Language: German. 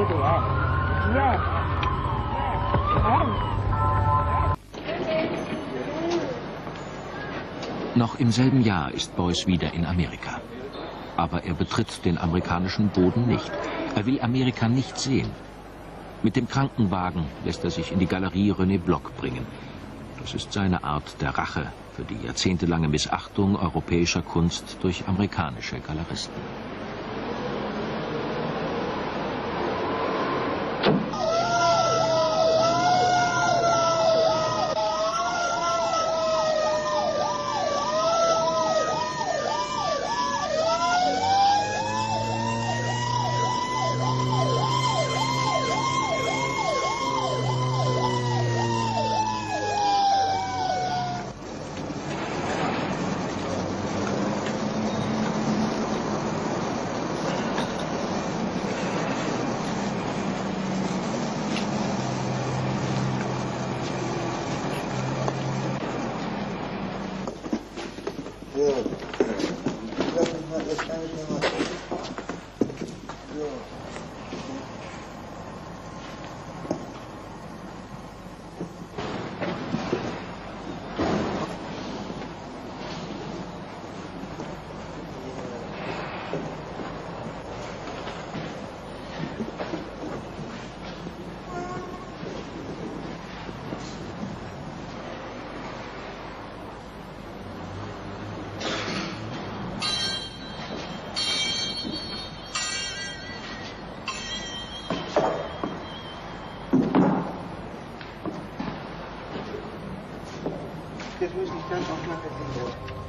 Noch im selben Jahr ist Beuys wieder in Amerika. Aber er betritt den amerikanischen Boden nicht. Er will Amerika nicht sehen. Mit dem Krankenwagen lässt er sich in die Galerie René Block bringen. Das ist seine Art der Rache für die jahrzehntelange Missachtung europäischer Kunst durch amerikanische Galeristen. Das muss ich dann auch mal verdienen.